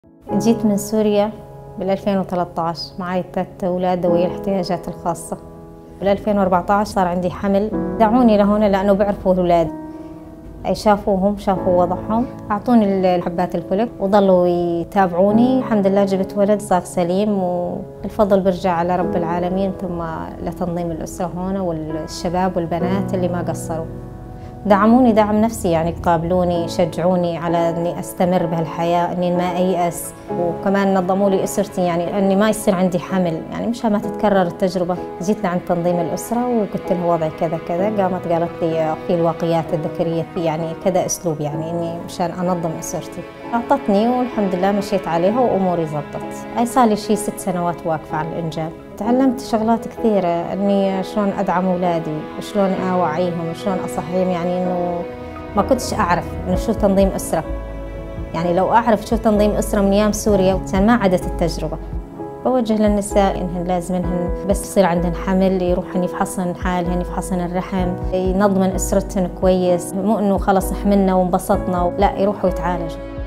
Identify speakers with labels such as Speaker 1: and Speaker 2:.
Speaker 1: جيت من سوريا بال2013 معي 3 أولاد ذوي الاحتياجات الخاصة. بال2014 صار عندي حمل، دعوني لهون لأنه بيعرفوا الأولاد، شافوهم شافوا وضعهم، أعطوني حبات الفلك وظلوا يتابعوني. الحمد لله جبت ولد صار سليم، والفضل برجع على رب العالمين ثم لتنظيم الأسرة هون والشباب والبنات اللي ما قصروا. دعموني دعم نفسي، يعني قابلوني شجعوني على اني استمر بهالحياه، اني ما ايأس، وكمان نظموا لي اسرتي، يعني اني ما يصير عندي حمل، يعني مشان ما تتكرر التجربه. جيت لعند تنظيم الاسره وقلت له وضعي كذا كذا، قامت قالت لي في الواقيات الذكريه، في يعني كذا اسلوب، يعني اني مشان انظم اسرتي. اعطتني والحمد لله مشيت عليها واموري زبطت. اي صار لي شيء 6 سنوات واقفه على الانجاب. تعلمت شغلات كثيرة، اني شلون ادعم اولادي وشلون اوعيهم وشلون اصحيهم، يعني انه ما كنتش اعرف انه شو تنظيم اسرة. يعني لو اعرف شو تنظيم اسرة من ايام سوريا كان ما عدت التجربة. بوجه للنساء انهن لازم بس يصير عندهن حمل يروحن يفحصن حالهن، يفحصن الرحم، ينظمن اسرتهن كويس، مو انه خلص حملنا وانبسطنا، لا، يروحوا يتعالجوا.